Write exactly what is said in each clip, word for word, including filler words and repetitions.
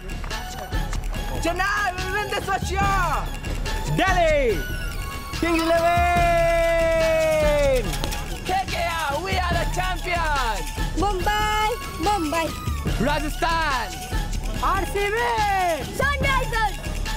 Chennai will win this for sure. Delhi, Kings eleven. K K R, we are the champions. Mumbai, Mumbai. Rajasthan, R C B. Sunrisers.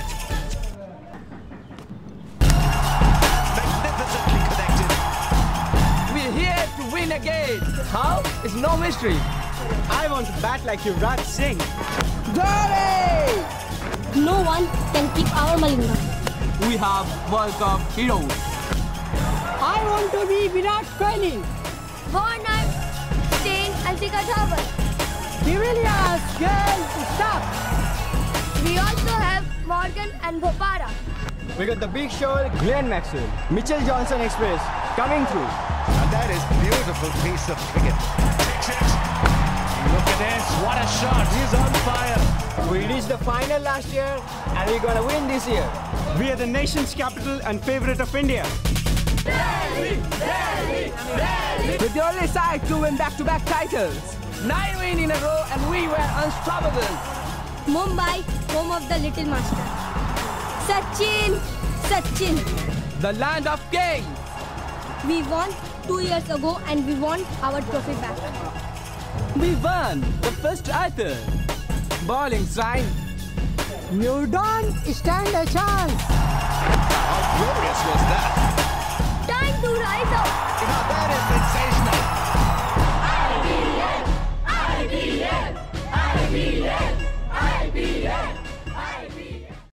Magnificently connected. we're here to win again. How? It's no mystery. I want to bat like Yuvraj Singh. Dhoni! No one can keep our Malinga. We have World Cup heroes. I want to be Virat Kohli. Warner, Stain and Shikhar Dhawan. De Villiers, Gale, Stuck. We also have Morgan and Bopara. We got the big show, Glenn Maxwell, Mitchell Johnson Express coming through. And that is beautiful piece of cricket. Look at this, what a shot, he's on fire. We reached the final last year and we're gonna win this year. We are the nation's capital and favorite of India. Delhi! Delhi! Delhi! We're the only side to win back-to-back titles. Nine wins in a row and we were unstoppable. Mumbai, home of the little master. Sachin, Sachin. The land of kings. We won two years ago and we want our trophy back. We won the first title. Bowling sign. You don't stand a chance. How glorious.